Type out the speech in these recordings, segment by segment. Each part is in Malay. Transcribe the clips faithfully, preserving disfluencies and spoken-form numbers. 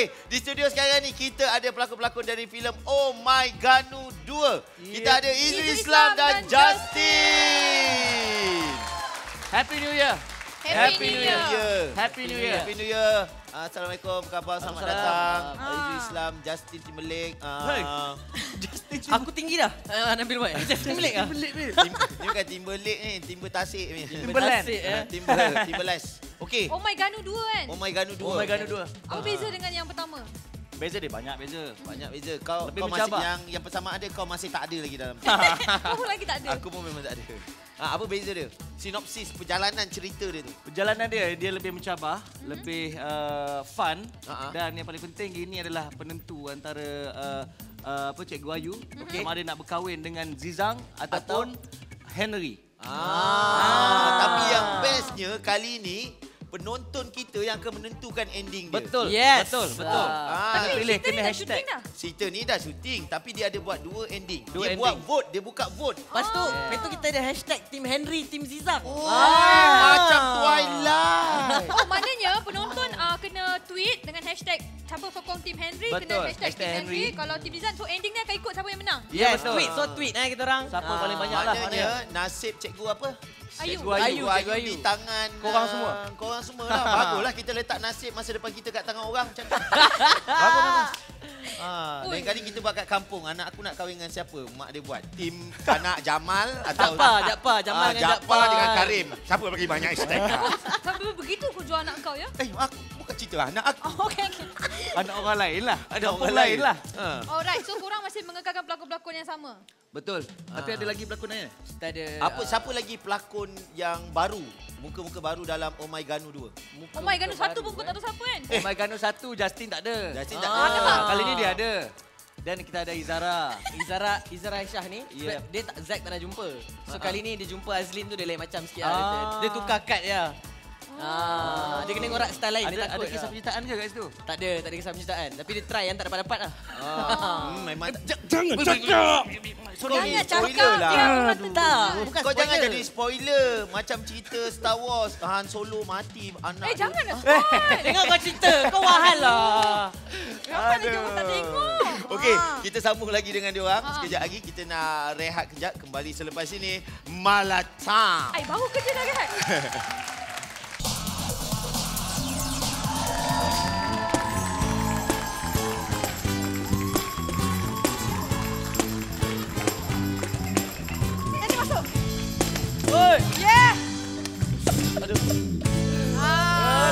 Okey, di studio sekarang ni kita ada pelakon-pelakon dari filem Oh My Ganu dua. Yeah. Kita ada Izu Islam dan, dan Justin. Happy New Year. Happy, Happy New New Year. Year. Happy New Year. Happy New Year. Uh, Assalamualaikum, apa khabar? Selamat datang. Ah. Izu Islam, Justin Timberlake. Uh, Hey. Justin Aku tinggi dah. Uh, Nabil Mat. Justin Timberlake ah. Tim, ni bukan Timberlake ni, Timber Tasik ni. Timberland. Tasik, eh. Uh, Timber, Timberless. Okey. Oh My Ganu dua kan? Oh My Ganu dua. Oh My Ganu dua. Apa beza dengan yang pertama? Beza dia banyak beza. Banyak beza. Kau Lebih kau masih mencabar. yang yang persamaan dia kau masih tak ada lagi dalam. Kau lagi tak ada? Aku pun memang tak ada. Ha, apa beza dia? Sinopsis perjalanan cerita dia tu. Perjalanan dia dia lebih mencabar, mm-hmm. lebih uh, fun Uh-huh. dan yang paling penting ini adalah penentu antara uh, uh, apa Cikgu Ayu Okay. sama ada nak berkahwin dengan Zizang ataupun Henry. Ah, ah. Tapi yang bestnya kali ni penonton kita yang akan menentukan ending dia. Betul. Yes. Betul, betul. Ah. Tapi pilih cerita kena ni dah hashtag. syuting dah. Cerita ni dah syuting tapi dia ada buat dua ending. Dua dia ending. buat vote, dia buka vote. Lepas tu, lepas tu kita ada hashtag Team Henry, Team Zizang. Oh, Ah. macam Twilight. Oh, maknanya penonton uh, kena tweet dengan hashtag siapa sokong Team Henry, Betul. kena hashtag, Hashtag Team Henry. Henry. Kalau Team Zizan, so ending ni akan ikut siapa yang menang. Ya, Yes, betul. tweet. So tweet eh kita orang. Siapa Ah. paling banyak lah. Maknanya nasib cikgu apa? Ayu. Cikgu Ayu. Ayu, Cikgu Ayu Ayu. di tangan Korang ah, semua? Korang semua lah. Baguslah kita letak nasib masa depan kita kat tangan orang macam tu. Bagus, bagus. Ah, lain kali kita buat kat kampung, anak aku nak kahwin dengan siapa? Mak dia buat tim anak Jamal atau Jakpa, Jakpa, Jamal ah, dengan Jakpa Jakpa. dengan Karim. Siapa bagi banyak hashtag? Sampai begitu kau jual anak kau ya? eh, aku bukan cerita anak aku. Oh, okay, okay. Anak orang lain lah. Ada Kampung orang lain lah. Ha. Alright, so korang masih mengekalkan pelakon-pelakon yang sama? Betul. Tapi ada lagi pelakon lain? Kita ada Apa siapa lagi pelakon yang baru? Muka-muka baru dalam Oh My Ganu dua. Oh My Ganu satu pun kau tak tahu siapa kan? Oh My Ganu satu, Justin tak ada. Justin tak Ah. ada. Ah, kali ni dia ada. Dan kita ada Izara. Izara Izara Aisyah ni Yeah. sebab dia tak Zack tak nak jumpa. So Ah. kali ni dia jumpa Azlin tu dia lain macam sikit lah. Ah. Dia, dia tukar kad dia. Ah, dia kena ngorak style lain Ada, dia ada takut. kisah lah. penyertaan ke kat situ? Tak ada, tak ada kisah penyertaan. Tapi dia try yang tak dapat-dapat lah. Hmm, memang Jangan cakap! Sorry, Jangan spoiler cakap lah. dia orang tentu. Tak, bukan Kau jangan spoiler. jadi spoiler. Macam cerita Star Wars. Han Solo mati anak Eh, dia. jangan dah spoil. Tengok kau cerita, kau wahal lah. Kenapa dia orang tak tengok? Okey, Ah. kita sambung lagi dengan dia orang. Ah. Sekejap lagi kita nak rehat kejap. Kembali selepas ini. Malata. Ai, baru kerja dah kan? Nanti masuk. Oi! Yeah. Aduh. Ah.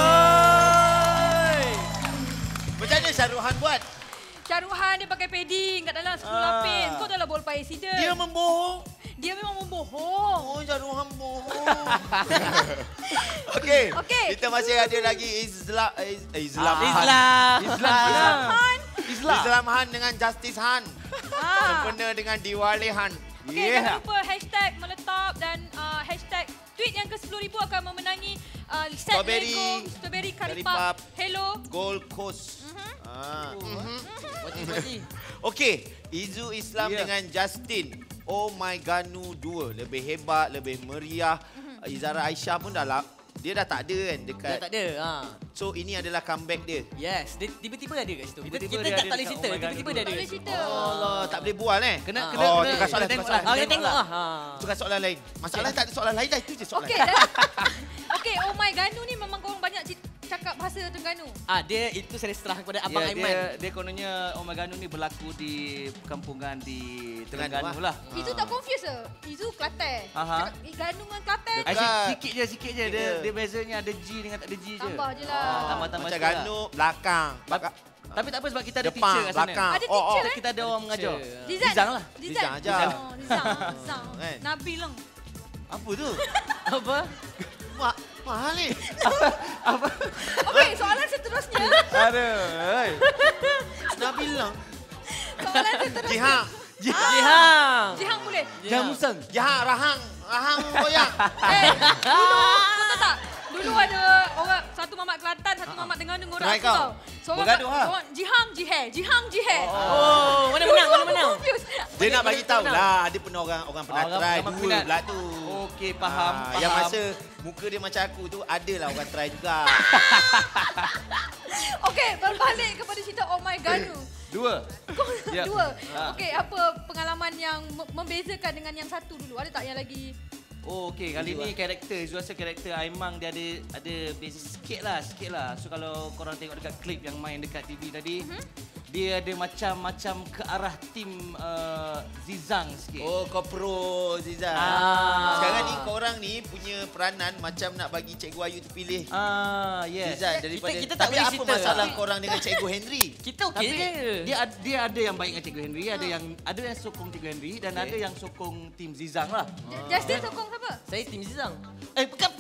Aduh. Macam mana Syaruhan buat? Syaruhan dia pakai padding kat dalam sepuluh Ah. lapis. Kau dah lah ball pie accident. Dia membohong. Dia memang membohong. Oh, Syaruhan bohong. Okey. Okey. Kita masih ada lagi Islam Is, Islam Ah. Han. Islam. Islam. Islam Islam. Han. Islam. Islam Han dengan Justice Han. Ah. Sempena dengan Diwali Han. Okey, jangan lupa hashtag meletap dan uh, hashtag tweet yang ke sepuluh ribu akan memenangi uh, set Strawberry, Lego, strawberry curry curry puff, puff. hello. Gold Coast. Mhm. Ah. Poti-poti. Okey, Izu Islam Ya. dengan Justin. Oh My Ganu dua. Lebih hebat, lebih meriah. Izara Aisyah pun dah lah. Dia dah tak ada kan dekat. Dia tak ada. Ha. So ini adalah comeback dia. Yes, dia tiba-tiba ada kat situ. Kita, Tiba-tiba kita dia tak ada tak boleh dekat cerita, Oh My tiba-tiba Ganu dia ada Tak kat boleh situ. cerita. Allah, tak boleh bual eh. Kena, Ah. kena, Oh, kena, tukar soalan, kena tengok tukar lah. Ah, soalan. kita tengok lah. Ha. Tukar soalan lain. Masalah tak ada soalan lain dah. Itu je soalan. Okey, dah. Okey, Oh My Ganu ni memang korang banyak cik- cakap bahasa Terengganu. Ah, dia itu saya serah kepada Abang Ya, Aiman. dia, dia kononnya Oh My Ganu ni berlaku di perkampungan di Terengganu Terengganu lah. Izu tak confuse ke? Izu Kelantan. Aha. Cakap, eh, Ganu dengan Kelantan. Dekat. I sikit, sikit je, sikit je. Dia, Ya. dia bezanya ada G dengan tak ada G je. Tambah je lah. Ah, tambah-tambah Macam sikit lah. Ganu, belakang. Bak- Tapi tak apa sebab kita ada Depan, teacher kat sana. belakang. Ada Oh, oh. teacher Kita, eh? kita ada orang mengajar. Dizan. Dizang lah. Dizan. Dizang aja. Oh, Dizang. Dizang. Kan? Nabil lang. Apa tu? Apa? Mak, mahal ni. Okey, soalan seterusnya. Aduh. oi. Nabi bilang. Soalan seterusnya. Jihang. Jihang. Jihang boleh. Jangan musang. Jihang, rahang. Rahang koyak. Eh, dulu, kau tahu tak? Dulu ada orang, satu mamat Kelantan, satu mamat Terengganu ngorak Try aku kau. tau. Seorang, Bergaduh lah. seorang Jihang Jihe, Jihang Jihe. Oh, mana menang? Mana menang? Confused. Dia nak bagi tahu Menang. lah. Dia pernah orang orang pernah Orang- try orang dulu minat. pula tu. Okey, faham. Ah, faham. Yang masa muka dia macam aku tu, adalah orang try juga. Okey, berbalik kepada cerita Oh My Ganu. Dua. Ya. Dua. Ha. Okey, apa pengalaman yang me- membezakan dengan yang satu dulu? Ada tak yang lagi? Oh, okey. Kali ni karakter, Zul rasa karakter Aimang dia ada ada beza sikit lah, sikit lah. So kalau korang tengok dekat klip yang main dekat T V tadi, Mhm. dia ada macam-macam ke arah tim uh, Zizang sikit. Oh, kau pro Ziza. Ah. Sekarang ni korang ni punya peranan macam nak bagi Cikgu Ayu tu pilih Ah, yes. Ziza daripada. kita tak Tapi boleh apa cerita. masalah korang dengan Cikgu Henry? Kita okey Tapi je. dia ad- dia ada yang baik dengan Cikgu Henry, ada yang ada yang sokong Cikgu Henry dan ada yang sokong tim Zizang lah. J- Justin sokong siapa? Saya tim Zizang. Eh, bukan.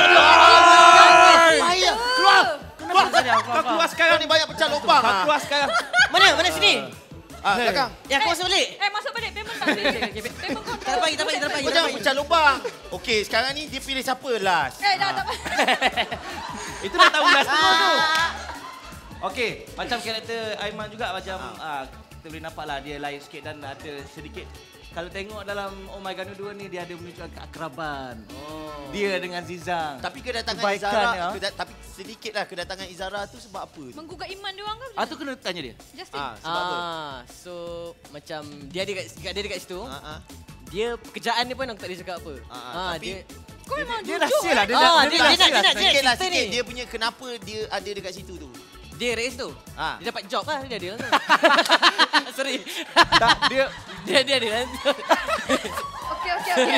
Ayah, Keluar. Keluar saja. kau keluar sekarang ni banyak pecah lubang. Kau ah. keluar sekarang. Mana? Mana sini? Ah, belakang. Ya, aku masuk balik. Eh, masuk balik. Payment tak pilih. Payment kau. Tak payah, tak payah, tak payah. Kau jangan pecah lubang. Okey, sekarang ni dia pilih siapa last? Eh, dah tak payah. Itu dah tahu dah semua tu. Okey, macam karakter Aiman juga macam ah. kita boleh nampak lah dia lain sikit dan ada sedikit. Kalau tengok dalam Oh My Ganu dua ni dia ada menunjukkan keakraban. Oh. Dia dengan Zizang. Tapi kedatangan Kebaikan Izara, ya. keda, tapi sedikitlah kedatangan Izara tu sebab apa? tu? Menggugat iman dia orang ke? Ah tu kena tanya dia. Justin. Ah, sebab apa? Ah, so macam dia ada kat, kat dia dekat situ. Ah, ah. Dia pekerjaan dia pun aku tak boleh cakap apa. Ah, Ah, tapi- dia Kau memang Dia jujur. rahsia lah. Dia Ah, nak dia- dia dia rahsia nak- dia lah. nak- dia- Sikit lah cerita sikit ni. dia punya kenapa dia ada dekat situ tu. dia race tu. Ah. Dia dapat job lah dia ada. Sorry. Tak, dia Dia dia ada. Okey, okey, okey.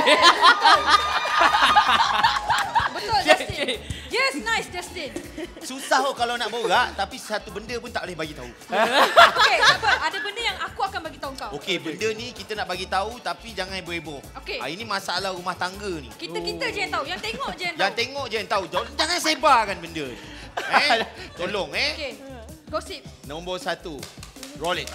Betul, Justin. Yes, nice, Justin. Susah oh kalau nak borak tapi satu benda pun tak boleh bagi tahu. Okey, tak apa. Ada benda yang aku akan bagi tahu kau. Okey, benda ni kita nak bagi tahu tapi jangan heboh-heboh. Okey. Ah, ini masalah rumah tangga ni. Kita-kita je yang tahu. Yang tengok je yang tahu. Yang tengok je yang tahu. Jangan, jangan sebarkan benda ni. Eh? Tolong eh. Okey. Gosip. Nombor satu. Roll it.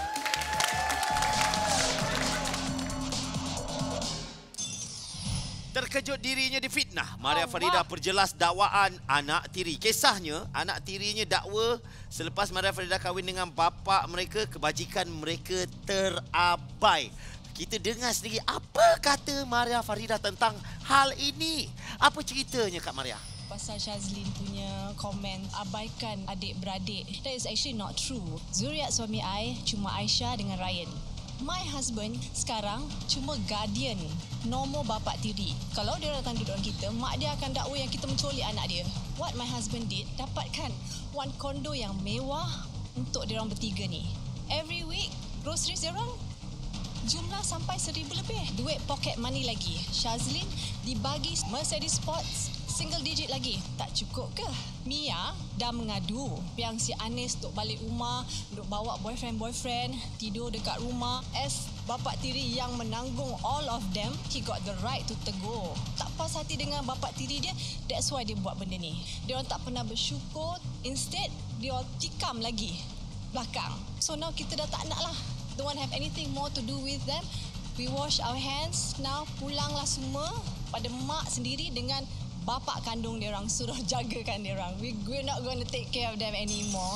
Terkejut dirinya difitnah. Maria Allah. Farida perjelas dakwaan anak tiri. Kisahnya, anak tirinya dakwa selepas Maria Farida kahwin dengan bapa mereka, kebajikan mereka terabai. Kita dengar sendiri apa kata Maria Farida tentang hal ini. Apa ceritanya Kak Maria? Pasal Shazlin punya komen abaikan adik-beradik. That is actually not true. Zuriat suami I cuma Aisyah dengan Ryan. My husband sekarang cuma guardian nombor bapa tiri. Kalau dia datang duduk dengan kita, mak dia akan dakwa yang kita menculik anak dia. What my husband did, dapatkan one kondo yang mewah untuk dia orang bertiga ni. Every week, groceries dia orang jumlah sampai seribu lebih. Duit pocket money lagi. Shazlin dibagi Mercedes Sports single digit lagi. Tak cukup ke? Mia dah mengadu yang si Anis duk balik rumah, duk bawa boyfriend-boyfriend, tidur dekat rumah. As bapa tiri yang menanggung all of them, he got the right to tegur. Tak puas hati dengan bapa tiri dia, that's why dia buat benda ni. Dia orang tak pernah bersyukur, instead dia orang tikam lagi belakang. So now kita dah tak nak lah. Don't want to have anything more to do with them. We wash our hands. Now pulanglah semua pada mak sendiri dengan bapa kandung dia orang, suruh jagakan dia orang. We we're not going to take care of them anymore.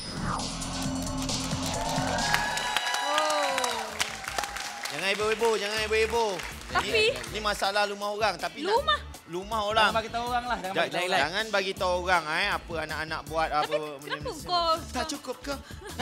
Jangan heboh-heboh, jangan heboh-heboh. Tapi- Ni, ni masalah rumah orang. Tapi nak- Rumah? Rumah orang. Jangan bagi tahu orang lah. Jangan Ja- bagi tahu jangan, orang. jangan bagi tahu orang eh apa anak-anak buat apa. Tapi kenapa kau tak cukup ke?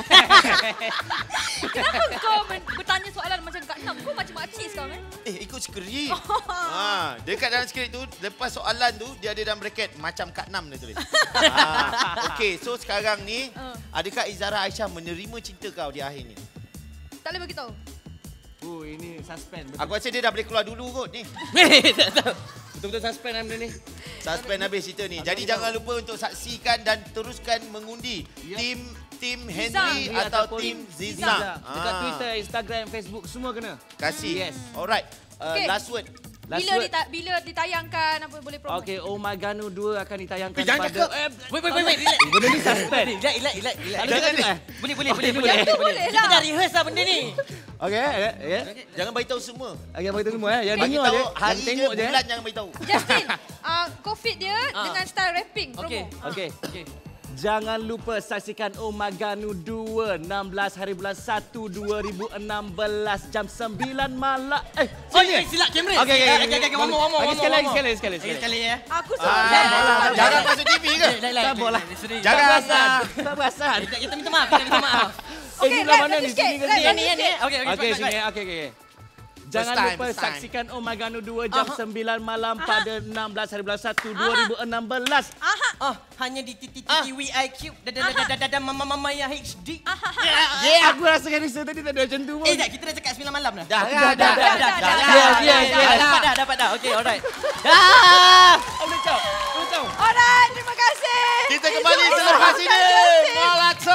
Kenapa kau men- bertanya soalan macam Kak Nam? Kau macam makcik sekarang kan? Eh ikut skrip. ha, dekat dalam skrip tu lepas soalan tu dia ada dalam bracket macam Kak Nam dia tulis. ha, okey, so sekarang ni Uh. adakah Izara Aisyah menerima cinta kau di akhir ni? Tak boleh bagi tahu. Oh, ini suspend. Aku rasa dia dah boleh keluar dulu kot ni. Tak tahu. Betul-betul suspend lah benda ni. Suspend habis cerita ni. Jadi jangan lupa untuk saksikan dan teruskan mengundi Yep. tim tim Zizang. Henry atau Ataupun tim Zizang. Zizang. Dekat Ah, Twitter, Instagram, Facebook semua kena. Kasih. Yes. Alright. Uh, Okey. Last word. Last Bila word. dita- bila ditayangkan apa boleh promote? Okey, Oh My Ganu dua akan ditayangkan Eh, jangan pada... cakap. Eh, Wait, wait, wait, wait. Relax. benda ni suspend. Relax, relax, relax, relax. Tak boleh cakap. Boleh, boleh, boleh, boleh. Yang tu boleh Kita lah. dah rehearse lah benda ni. Okey, ya. Ya. Jangan bagi tahu semua. Okey, bagi tahu semua eh. Yang Bagi dengar tahu je, hari yang je, tengok je. bulan jangan bagi tahu. Justin, uh, kau fit dia Ah. dengan style rapping promo. Okey. Ah. Okey, okey. Jangan lupa saksikan Omaganu dua, enam belas hari bulan satu dua ribu enam belas jam sembilan malam. Eh, Oh, ni silap kamera. Okey, okey, okey, okey. okey, one more, one more, Okey, one sekali more, lagi, one more. sekali lagi, sekali lagi. Sekali sekali ya. Aku Ah, sorry. jangan masuk T V ke? Lain, lain, Tak boleh. lain, lain, serius. Jangan. Tak perasan. Tak perasan. Kita kita minta maaf, kita minta maaf. Eh, Okey, ni belah Rat, mana lagi ni? sikit, Sini ke Rat, sini? lagi Ni ni ni. Okey, okey, Okey, cepat, sini. cepat. Okey, okey. Jangan time, lupa first time. saksikan Omaganu dua jam Aha. sembilan malam pada enam belas hari bulan satu dua ribu enam belas. Oh, hanya di titik titik W I Q dan dan dan dan dan mama mama ya H D. Ya, aku rasa kan Risa tadi tak ada macam tu pun. Eh, tak, kita dah cakap sembilan malam dah. Dah, dah, dah, dah, dah, dah, dah, dah. dah. Yes, yes, Dah, yes. Dapat dah, dapat dah. Okey, alright. Dah. Boleh tahu. Boleh tahu. Alright, terima kasih. Kita kembali selepas ini. Malaksa.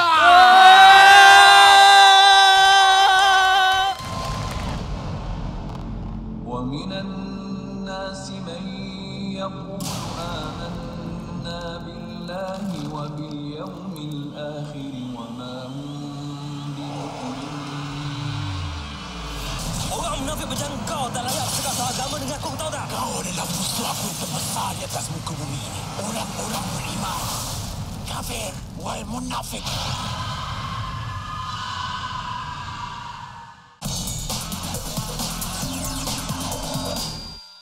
ومن الناس من يقول آمنا بالله وباليوم الآخر وما هم بمؤمنين. Orang munafik macam kau tak layak cakap soal agama dengan aku, tahu tak? Kau adalah musuh aku terbesar di atas muka bumi ini. Orang-orang beriman. Kafir wal munafik.